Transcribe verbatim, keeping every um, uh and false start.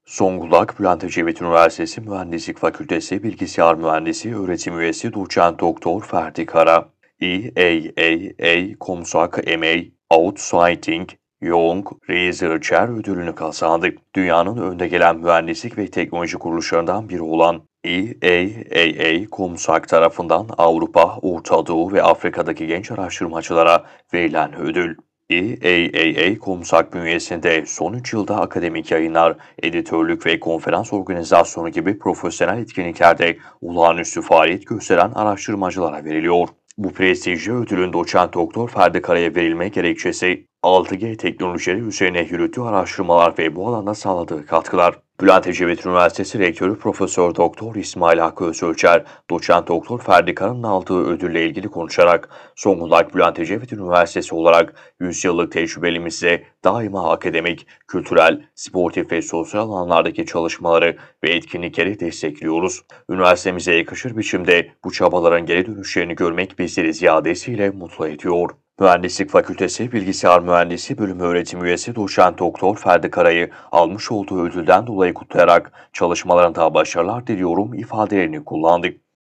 Zonguldak Bülent Ecevit Üniversitesi Mühendislik Fakültesi Bilgisayar Mühendisi Öğretim Üyesi Doçent Doktor Ferdi Kara, E A A A Komsak M A Outsighting Young Researcher ödülünü kazandı. Dünyanın önde gelen mühendislik ve teknoloji kuruluşlarından biri olan E A A A Komsak tarafından Avrupa, Orta Doğu ve Afrika'daki genç araştırmacılara verilen ödül. E A A A Komsak bünyesinde son üç yılda akademik yayınlar, editörlük ve konferans organizasyonu gibi profesyonel etkinliklerde olağanüstü faaliyet gösteren araştırmacılara veriliyor. Bu prestijli ödülün doçent doktor Ferdi Kara'ya verilme gerekçesi, altı G teknolojileri üzerine yürüttüğü araştırmalar ve bu alanda sağladığı katkılar. Bülent Ecevit Üniversitesi Rektörü Profesör Doktor İsmail Hakkı Özölçer, doçent doktor Ferdi Kara'nın aldığı ödülle ilgili konuşarak, Zonguldak Bülent Ecevit Üniversitesi olarak yüz yıllık tecrübelimizle daima akademik, kültürel, sportif ve sosyal alanlardaki çalışmaları ve etkinlikleri destekliyoruz. Üniversitemize yakışır biçimde bu çabaların geri dönüşlerini görmek bizleri ziyadesiyle mutlu ediyor. Mühendislik Fakültesi Bilgisayar Mühendisi Bölümü Öğretim Üyesi Doçent Doktor Ferdi Kara'yı almış olduğu ödülden dolayı kutlayarak çalışmalarında başarılar diliyorum ifadelerini kullandı.